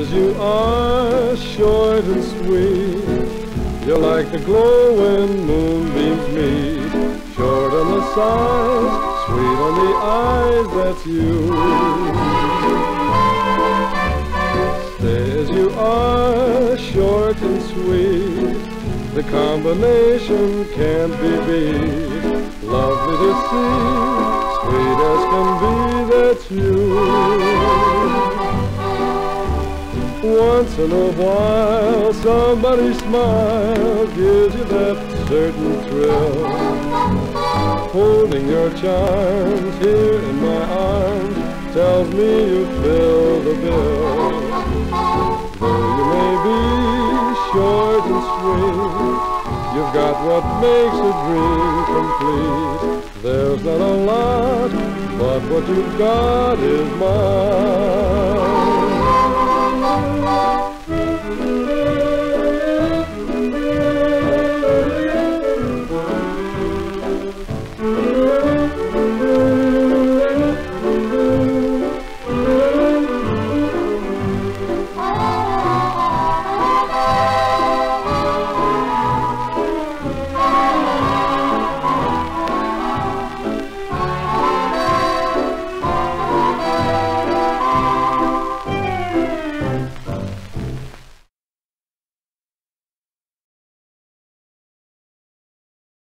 as you are, short and sweet. You're like the glow when moonbeams meet. Short on the sides, sweet on the eyes, that's you. Stay as you are, short and sweet. The combination can't be beat. Lovely to see, sweet as can be, that's you. Once in a while, somebody's smile gives you that certain thrill. Holding your charms here in my arms tells me you fill the bill. Though you may be short and sweet, you've got what makes a dream complete. There's not a lot, but what you've got is mine.